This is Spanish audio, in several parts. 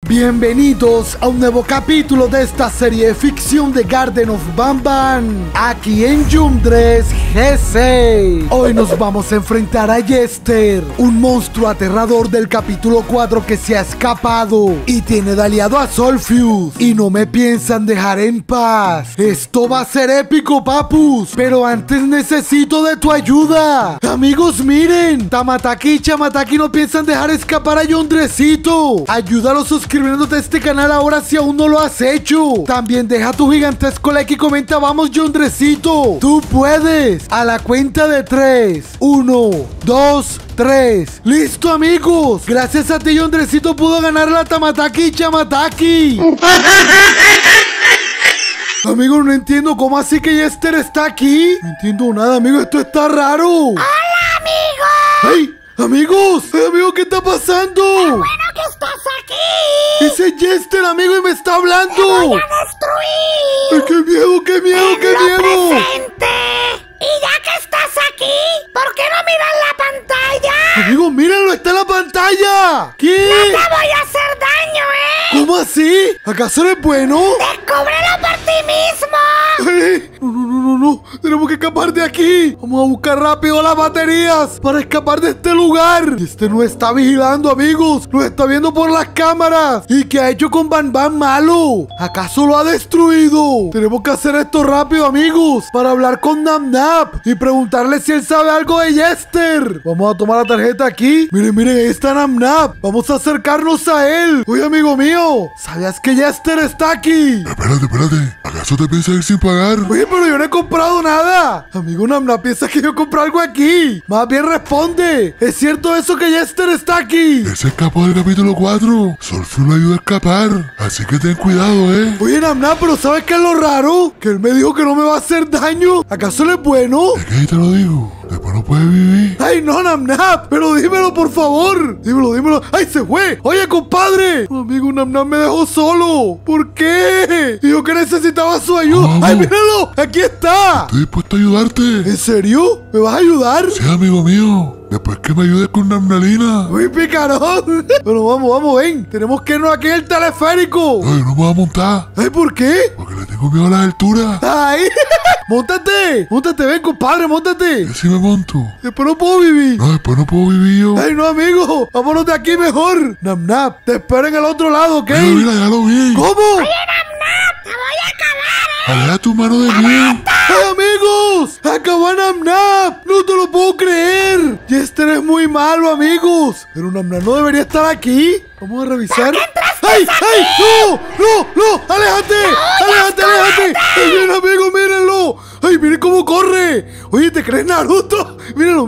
Bienvenidos a un nuevo capítulo de esta serie de ficción de Garden of Banban, aquí en Yundres G6. Hoy nos vamos a enfrentar a Jester, un monstruo aterrador del capítulo 4 que se ha escapado y tiene de aliado a Solfius, y no me piensan dejar en paz. Esto va a ser épico, papus, pero antes necesito de tu ayuda. Amigos, miren, Tamataki y Chamataki no piensan dejar escapar a Yundresito. Ayúdalos suscribiéndote a este canal ahora si aún no lo has hecho. También deja tu gigantesco like y comenta vamos Yundresito. Tú puedes. A la cuenta de 3. 1, 2, 3. ¡Listo, amigos! Gracias a ti Yundresito pudo ganar la Tamataki y Chamataki. Amigo, no entiendo cómo así que Jester está aquí. No entiendo nada, amigo, esto está raro. ¡Hola, amigo! ¡Ay! ¡Amigos! ¡Amigo, qué está pasando! ¡Qué bueno que estás aquí! Ese es Jester, amigo, y me está hablando. ¡Te voy a destruir! ¡Ay, qué miedo, qué miedo, qué miedo! ¡Presente! Y ya que estás aquí, ¿por qué no miras la pantalla? Amigo, míralo, está en la pantalla. ¿Qué? ¡No te voy a hacer daño, ¿Cómo así? ¿Acaso eres bueno? ¡Descúbrelo por ti mismo! Ay, no, tenemos que escapar de aquí. Vamos a buscar rápido las baterías para escapar de este lugar. Este nos está vigilando, amigos. Nos está viendo por las cámaras. ¿Y qué ha hecho con Banban malo? ¿Acaso lo ha destruido? Tenemos que hacer esto rápido, amigos, para hablar con Namnap y preguntarle si él sabe algo de Jester. Vamos a tomar la tarjeta aquí. Miren, ahí está Namnap. Vamos a acercarnos a él. Oye, amigo mío, ¿sabías que Jester está aquí? Espérate. ¿Acaso te piensas ir sin pagar? Oye, pero yo no he comprado nada. Amigo Namnap piensa que yo compré algo aquí. Más bien responde. ¿Es cierto eso que Jester está aquí? Él se escapó del capítulo 4. Solfius lo ayuda a escapar. Así que ten cuidado, Oye, Namnap, pero ¿sabes qué es lo raro? Que él me dijo que no me va a hacer daño. ¿Acaso él es bueno? Es que ahí te lo digo. Después no puedes vivir. Ay, no, Namnap, pero dímelo, por favor. Dímelo. ¡Ay, se fue! Oye, compadre. Amigo, Namnap me dejó solo. ¿Por qué? Dijo que necesitaba su ayuda. Vamos. ¡Ay, míralo! ¡Aquí está! Estoy dispuesto a ayudarte. ¿En serio? ¿Me vas a ayudar? Sí, amigo mío. Después que me ayudes con Namnalina. ¡Muy picarón! Bueno, vamos, ven. Tenemos que irnos aquí en el teleférico. Ay, no me voy a montar. Ay, ¿por qué? Porque le tengo miedo a las alturas. ¡Ay! ¡Móntate, ven, compadre, móntate! ¿Y si me monto? Después no puedo vivir. No, después no puedo vivir yo. ¡Ay, no, amigo! ¡Vámonos de aquí mejor! Namnap, te espero en el otro lado, ¿ok? Mira, ya lo vi. ¿Cómo? ¡Oye, Namnap! ¡Te voy a acabar, Aleja tu mano de mí. ¡Ay, amigos! ¡Acabó Namnap! ¡No te lo puedo creer! Jester es muy malo, amigos. Pero Namnap no debería estar aquí. Vamos a revisar. ¡Ay! ¡No! ¡Aléjate! ¡Aléjate! ¡Ay, bien, amigo, mírenlo! ¡Ay, miren cómo corre! Oye, ¿te crees Naruto? Míralo.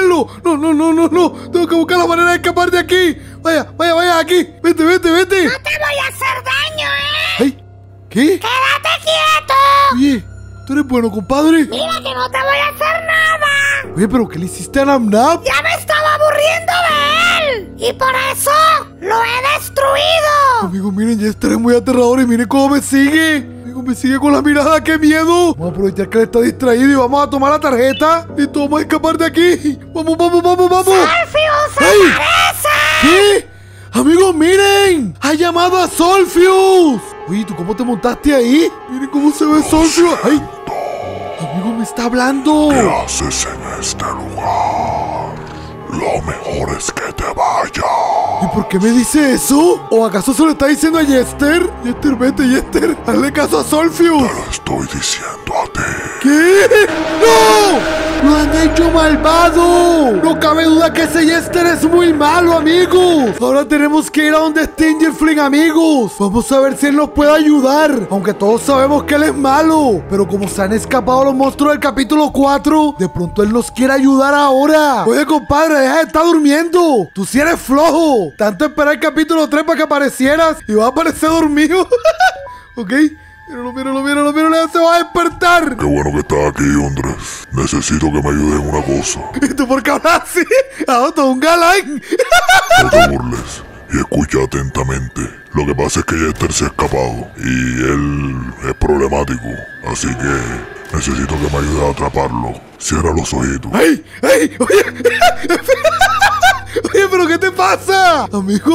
No. Tengo que buscar la manera de escapar de aquí. Vaya, aquí. Vete. No te voy a hacer daño, ¡Ay! ¿Qué? ¡Quédate quieto! Oye, ¿tú eres bueno, compadre? ¡Mira que no te voy a hacer nada! Oye, ¿pero qué le hiciste a Namnap? ¡Ya me estaba aburriendo de él! ¡Y por eso lo he destruido! Amigo, miren, Jester es muy aterrador y miren cómo me sigue. Amigo, me sigue con la mirada, ¡qué miedo! Vamos a aprovechar que él está distraído y vamos a tomar la tarjeta y vamos a escapar de aquí. ¡Vamos! ¡Solfius aparece! ¿Qué? Amigos, miren, ha llamado a Solfius. Oye, ¿tú cómo te montaste ahí? Miren cómo se ve Solfius. ¡Ay! Amigo, me está hablando. ¿Qué haces en este lugar? Lo mejor es que te vayas. ¿Y por qué me dice eso? ¿O acaso se lo está diciendo a Jester? Jester, vete, Jester. Hazle caso a Solfius. Te lo estoy diciendo a ti. ¿Qué? ¡No! ¡Lo han hecho malvado! No cabe duda que ese Jester es muy malo, amigos. Ahora tenemos que ir a donde esté Angelfling, amigos. Vamos a ver si él nos puede ayudar. Aunque todos sabemos que él es malo. Pero como se han escapado los monstruos del capítulo 4, de pronto él nos quiere ayudar ahora. Oye, compadre, deja de estar durmiendo. Tú sí eres flojo. Tanto esperar el capítulo 3 para que aparecieras y vas a aparecer dormido. ¿Ok? Míralo, ya se va a despertar. Qué bueno que estás aquí, Yundres. Necesito que me ayudes en una cosa. ¿Y tú por qué hablas así? ¡Ah, todo un galán! No te burles y escucha atentamente. Lo que pasa es que Jester se ha escapado y él es problemático. Así que necesito que me ayudes a atraparlo. Cierra los ojitos. ¡Ey! Oye, ¿pero qué te pasa? Amigo,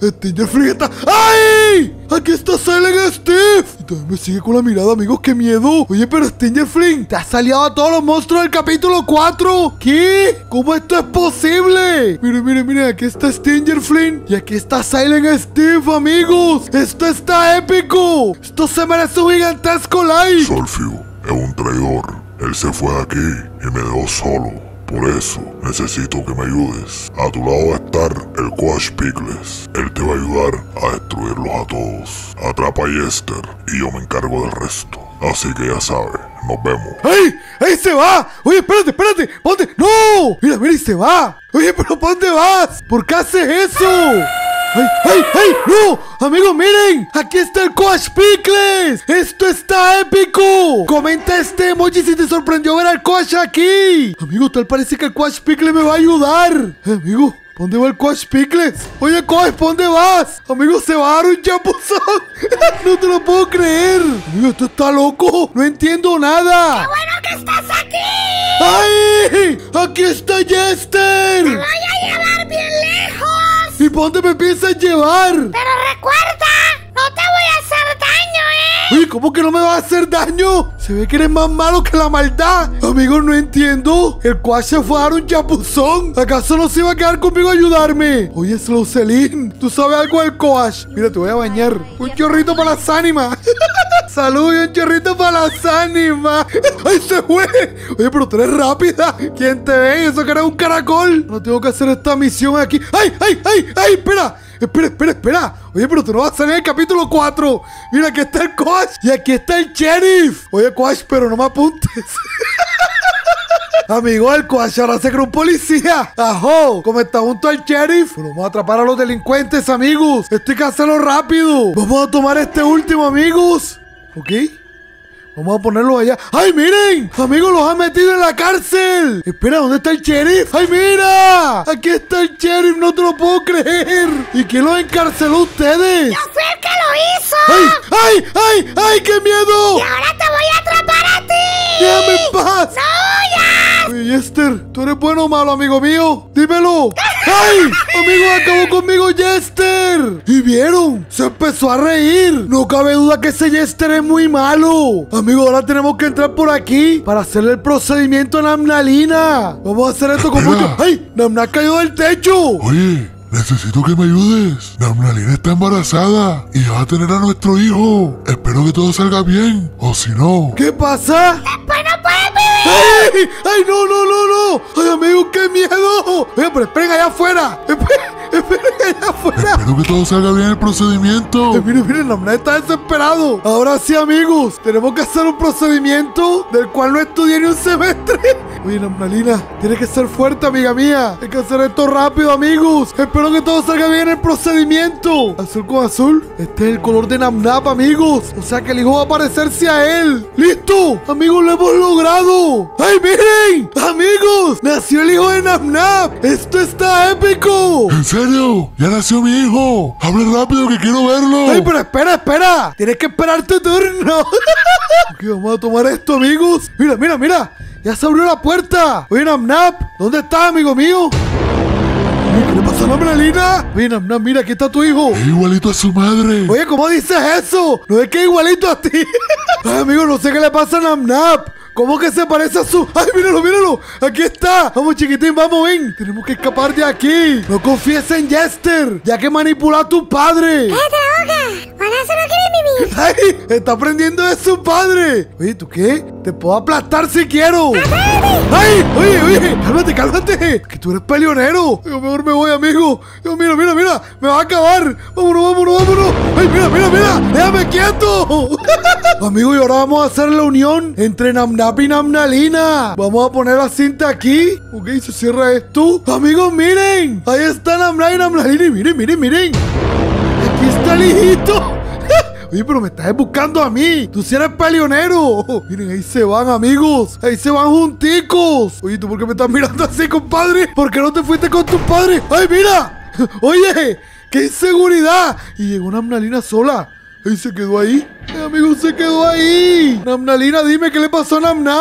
Stinger Flynn está... ¡Ay! Aquí está Silent Steve. Y también me sigue con la mirada, amigos. ¡Qué miedo! Oye, pero Stinger Flynn, te has aliado a todos los monstruos del capítulo 4. ¿Qué? ¿Cómo esto es posible? Miren, aquí está Stinger Flynn y aquí está Silent Steve, amigos. Esto está épico. Esto se merece un gigantesco like. Solfiu es un traidor. Él se fue de aquí y me dejó solo. Por eso necesito que me ayudes. A tu lado va a estar el Coach Pickles. Él te va a ayudar a destruirlos a todos. Atrapa a Jester y yo me encargo del resto. Así que ya sabes, nos vemos. ¡Ey! ¡Ey, se va! Oye, espérate, ponte. ¡No! Mira, y se va. Oye, pero ¿pa' dónde vas? ¿Por qué haces eso? ¡Ay! ¡No! Amigos, miren. Aquí está el Coach Pickles. ¡Esto está épico! Comenta este emoji si te sorprendió ver al Coach aquí. Amigo, tal parece que el Coach Pickles me va a ayudar. Amigo, ¿pa' dónde va el Coach Pickles? Oye, Coach, ¿pa' dónde vas? Amigo, se va a dar un chapuzón. No te lo puedo creer. Amigo, esto está loco. No entiendo nada. ¡Qué bueno que estás aquí! ¡Ay! ¡Aquí está Jester! ¡Te voy a llevar bien lejos! ¿Y pa' dónde me piensas llevar? Pero recuerda, no te voy a hacer daño, ¿eh? Uy, ¿cómo que no me va a hacer daño? Se ve que eres más malo que la maldad. Amigos, no entiendo. El Coach se fue a dar un chapuzón. ¿Acaso no se iba a quedar conmigo a ayudarme? Oye, Slowceline, ¿tú sabes algo del Coach? Mira, te voy a bañar. Un chorrito para las ánimas. Salud y un chorrito para las ánimas. ¡Ay, se fue! Oye, pero tú eres rápida. ¿Quién te ve? Eso que eres un caracol. No tengo que hacer esta misión aquí. ¡Ay! Espera. Oye, pero tú no vas a salir en el capítulo 4. Mira, aquí está el Coach y aquí está el Sheriff. Oye, Coach, pero no me apuntes. Amigo, el Coach ahora se creó un policía. ¡Ajo! Como está junto al Sheriff, pues vamos a atrapar a los delincuentes, amigos. Esto hay que hacerlo rápido. Vamos a tomar este último, amigos. ¿Ok? Vamos a ponerlo allá. ¡Ay, miren! Amigos, los han metido en la cárcel. Espera, ¿dónde está el Sheriff? ¡Ay, mira! Aquí está el Sheriff, no te lo puedo creer. ¿Y quién los encarceló a ustedes? ¡Yo fui el que lo hizo! ¡Ay, qué miedo! ¡Y ahora te voy a atrapar a ti! ¡Déjame en paz! ¡No, ya! Oye, Jester, ¿tú eres bueno o malo, amigo mío? ¡Dímelo! ¡Ay! ¡Amigo, acabó conmigo Jester! ¿Y vieron? Se empezó a reír. No cabe duda que ese Jester es muy malo. Amigo, ahora tenemos que entrar por aquí para hacerle el procedimiento a Namnalina. Vamos a hacer esto con mucho... ¡Ay! Namna cayó del techo. Oye, necesito que me ayudes. Namnalina está embarazada y va a tener a nuestro hijo. Espero que todo salga bien. O si no... ¿Qué pasa? ¡Después no puedes vivir! ¡Ay, no! ¡Ay, amigo, qué miedo! Oye, pero esperen allá afuera. Esperen allá afuera. Espero que todo salga bien el procedimiento. Miren, Namna está desesperado. Ahora sí, amigos, tenemos que hacer un procedimiento del cual no estudié ni un semestre. Oye, Namnalina, tienes que ser fuerte, amiga mía. Hay que hacer esto rápido, amigos. Espero que todo salga bien el procedimiento. Azul con azul. Este es el color de Namnap, amigos. O sea que el hijo va a parecerse a él. ¡Listo! Amigos, lo hemos logrado. ¡Ay, miren! Amigos, nació el hijo de Namnap. Esto está épico. ¿En serio? ¡Ya nació mi hijo! ¡Hable rápido que quiero verlo! ¡Ay, pero espera! Tienes que esperar tu turno. Ok, vamos a tomar esto, amigos. Mira. Ya se abrió la puerta. Oye, Namnap, ¿dónde estás, amigo mío? ¿Qué le pasó a Namnalina? Oye, Namnap, mira, aquí está tu hijo. Es igualito a su madre. Oye, ¿cómo dices eso? No es que es igualito a ti. Ay, amigo, no sé qué le pasa a Namnap. ¿Cómo que se parece a su...? ¡Ay, míralo! ¡Aquí está! Vamos, chiquitín, vamos, ven. Tenemos que escapar de aquí. No confíes en Jester, ya que manipula a tu padre. ¡Cállate la boca! ¡Ahora se no quiere vivir! ¡Ay! Está aprendiendo de su padre. Oye, ¿tú qué? Te puedo aplastar si quiero. ¡Ay! Oye, cálmate. Que tú eres peleonero. Yo mejor me voy, amigo. Yo, mira. Me va a acabar. Vámonos. ¡Ay, mira! ¡Déjame quieto! Amigo, y ahora vamos a hacer la unión entre Namnap y Namnalina. Vamos a poner la cinta aquí. Ok, se cierra esto. Amigos, miren. Ahí está Namnap y Namnalina. Y miren. Aquí está el hijito. Oye, pero me estás buscando a mí. Tú sí eres peleonero. Miren, ahí se van, amigos. Ahí se van junticos. Oye, ¿tú por qué me estás mirando así, compadre? ¿Por qué no te fuiste con tu padre? ¡Ay, mira! Oye, qué inseguridad. Y llegó Namnalina sola. Ahí se quedó ahí. Amigo, se quedó ahí. Namnalina, dime qué le pasó a Namnap.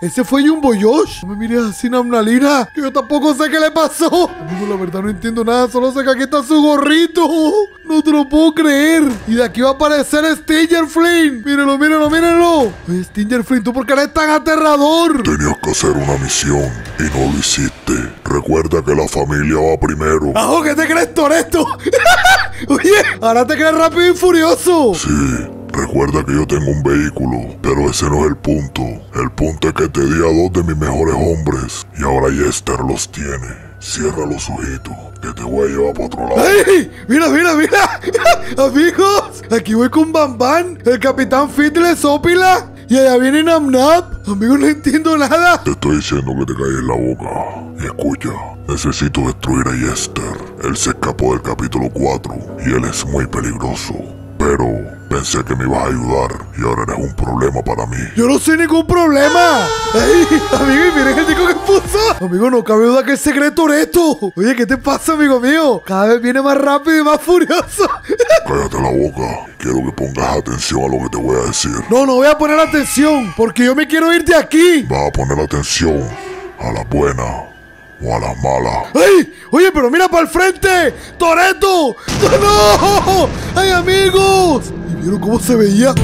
ese fue Jumbo Josh. No me mires así, Namnalina, que yo tampoco sé qué le pasó. Amigo, la verdad no entiendo nada, solo sé que aquí está su gorrito. No te lo puedo creer. Y de aquí va a aparecer Stinger Flynn. Mírenlo, mírenlo, mírenlo. Oye, Stinger Flynn, ¿tú por qué eres tan aterrador? Tenías que hacer una misión y no lo hiciste. Recuerda que la familia va primero. ¡Ajo, ¿qué te crees, Toretto? Oye, ahora te crees Rápido y Furioso. Sí, recuerda que yo tengo un vehículo, pero ese no es el punto. El punto es que te di a 2 de mis mejores hombres y ahora Jester los tiene. Cierra los ojitos, que te voy a llevar para otro lado. ¡Ay! ¡Mira, mira, mira! Amigos, aquí voy con Bam Bam, el Capitán Fitness Ópila, y allá viene Namnap. Amigos, no entiendo nada. Te estoy diciendo que te calles la boca. Y escucha, necesito destruir a Jester. Él se escapó del capítulo 4 y él es muy peligroso. Pero pensé que me ibas a ayudar y ahora eres un problema para mí. Yo no soy ningún problema. ¡Ay, amigo, y miren el tico que puso! Amigo, no cabe duda que es secreto Toretto. Oye, ¿qué te pasa, amigo mío? Cada vez viene más rápido y más furioso. Cállate la boca. Quiero que pongas atención a lo que te voy a decir. No, no voy a poner atención, porque yo me quiero ir de aquí. Vas a poner atención a la buena o a la mala. ¡Ay! Oye, pero mira para el frente. ¡Toretto! ¡No! ¡Ay, amigos! ¿Y vieron cómo se veía?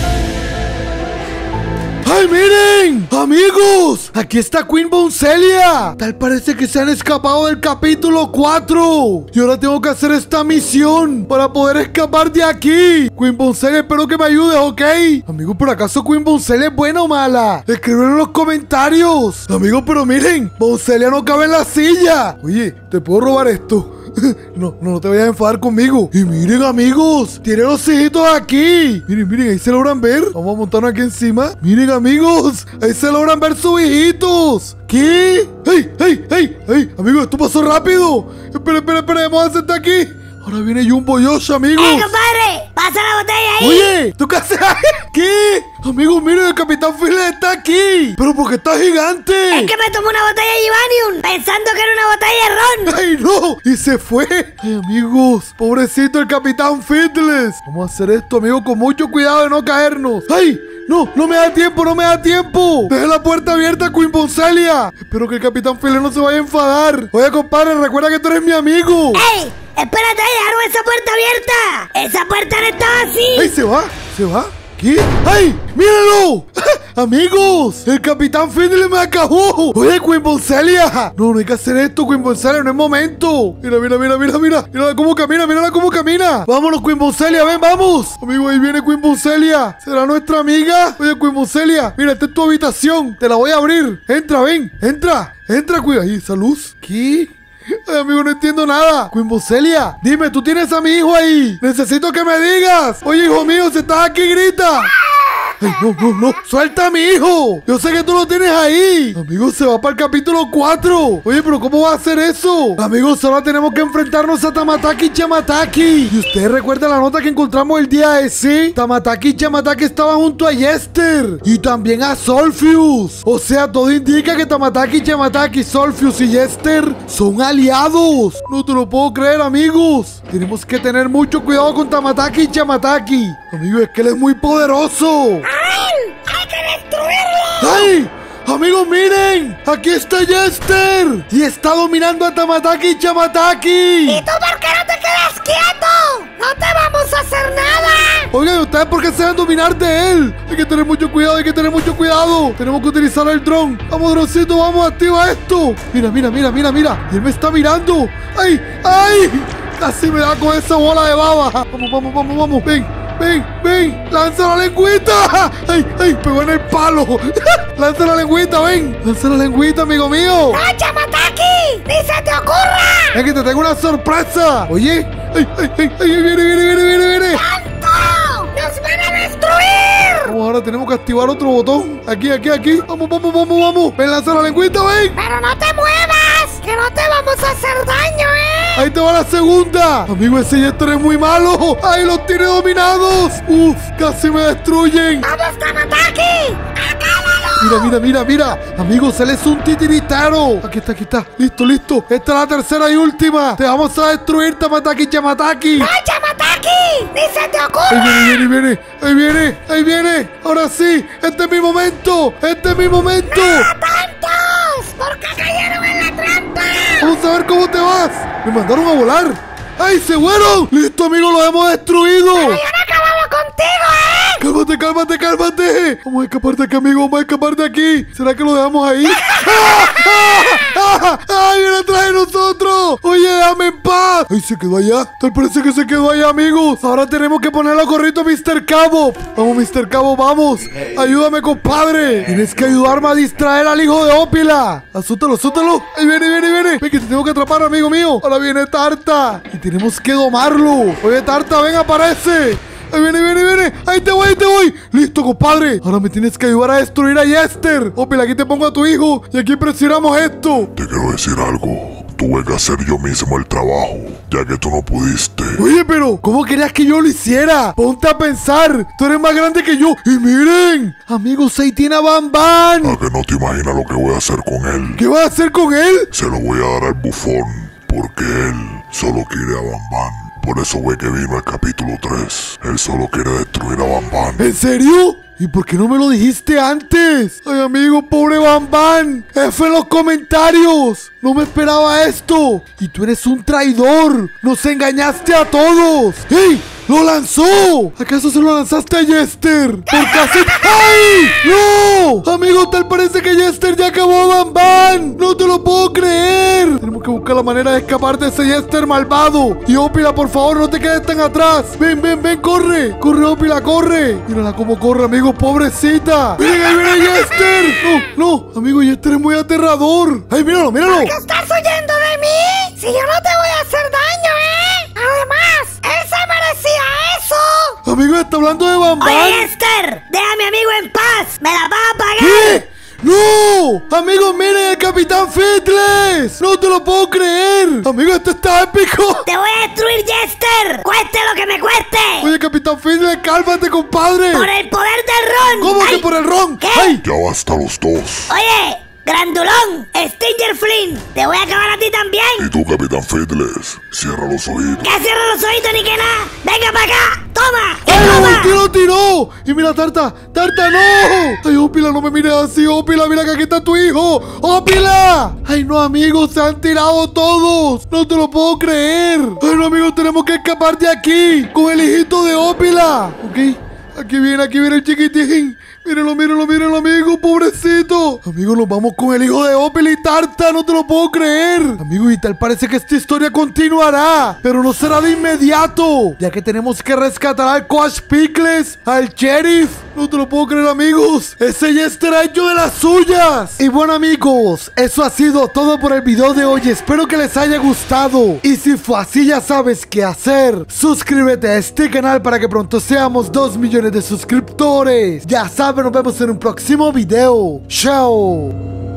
¡Ay, miren! ¡Amigos! Aquí está Queen Boncelia. Tal parece que se han escapado del capítulo 4. Y ahora tengo que hacer esta misión para poder escapar de aquí. Queen Boncelia, espero que me ayudes, ¿ok? Amigos, ¿por acaso Queen Boncelia es buena o mala? Escriben en los comentarios. Amigos, pero miren, Boncelia no cabe en la silla. Oye, ¿te puedo robar esto? No te vayas a enfadar conmigo. Y miren, amigos, tiene los hijitos aquí. Miren, miren, ahí se logran ver. Vamos a montarnos aquí encima. Miren, amigos, ahí se logran ver sus hijitos. ¿Qué? ¡Hey, hey, hey, hey! Amigos, esto pasó rápido. Espera, espera, espera, vamos a hacerte aquí. Ahora viene Jumbo Josh, amigos. compadre! ¡Pasa la botella ahí! Oye, ¿tú qué haces ahí? ¿Qué? Amigos, miren, el Capitán Phillips está aquí. ¿Pero por qué está gigante? Es que me tomé una botella de Ivanium pensando que era una botella de ron. ¡Ay, no! Y se fue. Ay, amigos, pobrecito el Capitán Fitness. Vamos a hacer esto, amigos, con mucho cuidado de no caernos. ¡Ay! ¡No! ¡No me da tiempo! ¡No me da tiempo! ¡Deje la puerta abierta, Queen Boncelia! Espero que el Capitán Phillips no se vaya a enfadar. Oye, compadre, recuerda que tú eres mi amigo. ¡Ey! ¡Espérate! ¡Dejaron esa puerta abierta! ¡Esa puerta no estaba así! ¡Ay, se va! ¿Se va? ¿Qué? ¡Ay! ¡Míralo! Amigos, el Capitán Fitness me acabó. Oye, Queen Boncelia. No hay que hacer esto, Queen Boncelia, no es momento. Mira, mira, mira, mira, mira. Mírala cómo camina, mírala cómo camina. Vámonos, Queen Boncelia, ven, vamos. Amigo, ahí viene Queen Boncelia. ¿Será nuestra amiga? Oye, Queen Boncelia, mira, esta es tu habitación. Te la voy a abrir. Entra, ven, entra. Entra, Queen. Ahí, esa luz. ¿Qué? Ay, amigo, no entiendo nada. Queen Boncelia, dime, tú tienes a mi hijo ahí. Necesito que me digas. Oye, hijo mío, si estás aquí, grita. Ay, no, suelta a mi hijo. Yo sé que tú lo tienes ahí. Amigos, se va para el capítulo 4. Oye, pero ¿cómo va a hacer eso? Amigos, ahora tenemos que enfrentarnos a Tamataki y Chamataki. Y ustedes recuerdan la nota que encontramos el día ese. Tamataki y Chamataki estaban junto a Jester y también a Solfius. O sea, todo indica que Tamataki y Chamataki, Solfius y Jester son aliados. No te lo puedo creer, amigos. Tenemos que tener mucho cuidado con Tamataki y Chamataki. Amigos, es que él es muy poderoso. ¡Ay! ¡Hay que destruirlo! ¡Ay! Amigos, miren, aquí está Jester y está dominando a Tamataki y Chamataki. ¿Y tú por qué no te quedas quieto? ¡No te vamos a hacer nada! Oigan, ¿ustedes por qué se van a dominar de él? Hay que tener mucho cuidado, hay que tener mucho cuidado. Tenemos que utilizar el dron. Vamos, droncito, vamos, activa esto. Mira, mira, mira, mira, mira. Y él me está mirando. ¡Ay! ¡Ay! Casi me da con esa bola de baba. Vamos, vamos, vamos, vamos. Ven, lanza la lengüita. Ay, pegó en el palo. Lanza la lengüita, ven. Lanza la lengüita, amigo mío. ¡No, Chamataki! ¡Ni se te ocurra! Es que te tengo una sorpresa. Oye, viene. ¡Tanto! ¡Nos van a destruir! Vamos, ahora tenemos que activar otro botón. Aquí. Vamos. Ven, lanza la lengüita, ven. ¡Pero no te muevas! ¡Que no te vamos a hacer daño, Ahí te va la segunda. Amigo, ese Jester es muy malo. ¡Ay, los tiene dominados! ¡Uf! ¡Casi me destruyen! ¡Vamos, Tamataki! ¡Acábalo! Mira. Amigos, él es un titiritero. Aquí está. Listo. Esta es la tercera y última. Te vamos a destruir, Tamataki y Chamataki. ¡No, Chamataki! aquí! ¡Ni se te ocurra! Ahí viene, ahí viene, ahí viene. Ahora sí, este es mi momento, este es mi momento. ¡No, tontos! ¿Por qué cayeron en la trampa? Vamos a ver cómo te vas. Me mandaron a volar. ¡Ay, se fueron! ¡Listo, amigo! ¡Los hemos destruido! ¡Pero yo no he acabado contigo, eh! ¡Cálmate, cálmate, cálmate! Vamos a escapar de aquí, amigo. Vamos a escapar de aquí. ¿Será que lo dejamos ahí? ¡Ay, viene atrás de nosotros! ¡Oye, déjame en paz! ¡Ay, se quedó allá! Tal parece que se quedó allá, amigos. Ahora tenemos que ponerlo a corrito, Mr. Cabo. Vamos, Mr. Cabo, vamos. Ayúdame, compadre. Tienes que ayudarme a distraer al hijo de Ópila. Asústalo, asústalo. Ahí viene, viene, viene. Ven, que te tengo que atrapar, amigo mío. Ahora viene Tarta. Y tenemos que domarlo. Oye, Tarta, ven, aparece. Ahí viene, viene, viene. Ahí te voy, ahí te voy. Listo, compadre. Ahora me tienes que ayudar a destruir a Jester. Ópila, aquí te pongo a tu hijo. Y aquí presionamos esto. Te quiero decir algo. Tuve que hacer yo mismo el trabajo, ya que tú no pudiste. Oye, pero ¿cómo querías que yo lo hiciera? Ponte a pensar. Tú eres más grande que yo. Y miren, amigos, ahí tiene a Bam Bam. A que no te imaginas lo que voy a hacer con él. ¿Qué vas a hacer con él? Se lo voy a dar al bufón, porque él solo quiere a Bam Bam. Por eso fue que vino el capítulo 3. Él solo quiere destruir a Bam Bam. ¿En serio? ¿Y por qué no me lo dijiste antes? Ay, amigo, pobre Bam Bam. F en los comentarios. No me esperaba esto. Y tú eres un traidor. Nos engañaste a todos. ¡Ey! ¡Lo lanzó! ¿Acaso se lo lanzaste a Jester? ¡Por casi! ¡Ay! ¡No! Amigo, tal parece que Jester ya acabó a Bam Bam. ¡No te lo puedo creer! Tenemos que buscar la manera de escapar de ese Jester malvado. Y Ópila, por favor, no te quedes tan atrás. Ven, ven, ven, corre. Corre, Ópila, corre. Mírala cómo corre, amigo, pobrecita. Miren, ahí viene Jester. No, no, amigo, Jester es muy aterrador. ¡Ay, míralo, míralo! ¿Qué estás huyendo de mí? Si yo no te voy a hacer daño, ¿eh? Además, él se merecía eso. Amigo, está hablando de Bam Bam. Oye, Esther, deja a mi amigo en paz. Me la vas a pagar. ¿Qué? ¡No! ¡Amigos, miren el Capitán Fitles! ¡No te lo puedo creer! ¡Amigo, esto está épico! Te voy a destruir, Jester. Cueste lo que me cueste. Oye, Capitán Fitles, cálmate, compadre. Por el poder del ron. ¿Cómo que Ay, por el ron? ¿qué? ¡Ay! Ya basta los dos. Oye, Grandulón, Stinger Flynn, te voy a acabar a ti también. Y tú, Capitán Fitles, cierra los oídos. Que cierra los oídos ni que nada. Venga para acá. Toma. Y ¡Ay, lo toma. volteó, lo tiró! Y mira, Tarta, ¡Tarta, no! ¡Ay, Ópila, no me mires así! ¡Ópila, mira que aquí está tu hijo! ¡Ópila! ¡Ay, no, amigos! ¡Se han tirado todos! ¡No te lo puedo creer! ¡Ay, no, amigos! ¡Tenemos que escapar de aquí! ¡Con el hijito de Ópila! Ok, aquí viene el chiquitín. Mírenlo, mírenlo, mírenlo, amigo, pobrecito. Amigo, nos vamos con el hijo de Ópila y Tarta, no te lo puedo creer. Amigo, y tal parece que esta historia continuará, pero no será de inmediato, ya que tenemos que rescatar al Coach Pickles, al sheriff. No te lo puedo creer, amigos. Ese Jester ha hecho de las suyas. Y bueno, amigos, eso ha sido todo por el video de hoy. Espero que les haya gustado. Y si fue así, ya sabes qué hacer. Suscríbete a este canal para que pronto seamos 2 millones de suscriptores. Ya sabes, nos vemos en un próximo video. Chao.